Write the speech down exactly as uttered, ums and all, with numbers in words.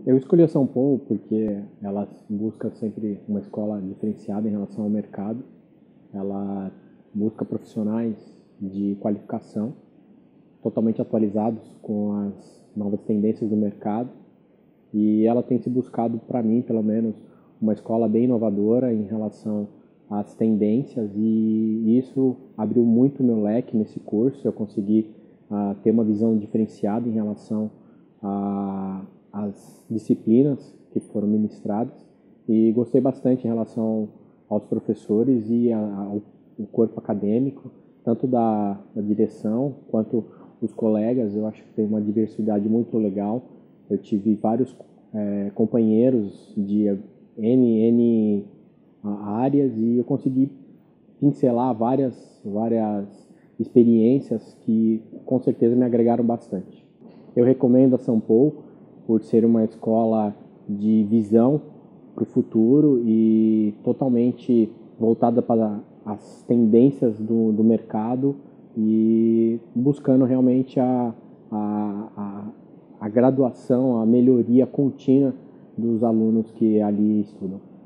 Eu escolhi a São Paulo porque ela busca sempre uma escola diferenciada em relação ao mercado. Ela busca profissionais de qualificação totalmente atualizados com as novas tendências do mercado. E ela tem se buscado, para mim, pelo menos, uma escola bem inovadora em relação às tendências, e isso abriu muito meu leque nesse curso. Eu consegui uh, ter uma visão diferenciada em relação a as disciplinas que foram ministradas, e gostei bastante em relação aos professores e a, ao, ao corpo acadêmico, tanto da, da direção quanto os colegas. Eu acho que tem uma diversidade muito legal. Eu tive vários é, companheiros de N, N áreas, e eu consegui pincelar várias, várias experiências que com certeza me agregaram bastante. Eu recomendo a São Paulo por ser uma escola de visão para o futuro e totalmente voltada para as tendências do, do mercado, e buscando realmente a, a, a, a graduação, a melhoria contínua dos alunos que ali estudam.